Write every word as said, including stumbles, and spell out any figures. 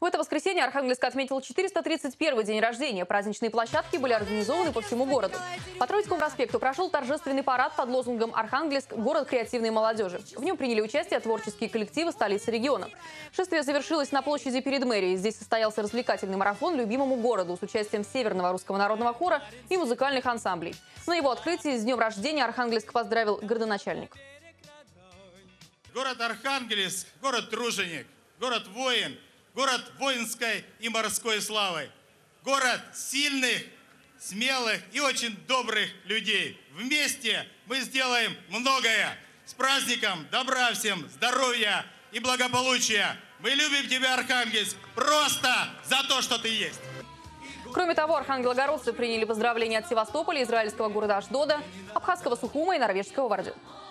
В это воскресенье Архангельск отметил четыреста тридцать первый день рождения. Праздничные площадки были организованы по всему городу. По Троицкому проспекту прошел торжественный парад под лозунгом «Архангельск – город креативной молодежи». В нем приняли участие творческие коллективы столицы региона. Шествие завершилось на площади перед мэрией. Здесь состоялся развлекательный марафон любимому городу с участием Северного русского народного хора и музыкальных ансамблей. На его открытии с днем рождения Архангельск поздравил городоначальник. Город Архангельск – город труженик, город воин. Город воинской и морской славы. Город сильных, смелых и очень добрых людей. Вместе мы сделаем многое. С праздником добра всем, здоровья и благополучия. Мы любим тебя, Архангельск, просто за то, что ты есть. Кроме того, архангелогородцы приняли поздравления от Севастополя, израильского города Ашдода, абхазского Сухума и норвежского Вардю.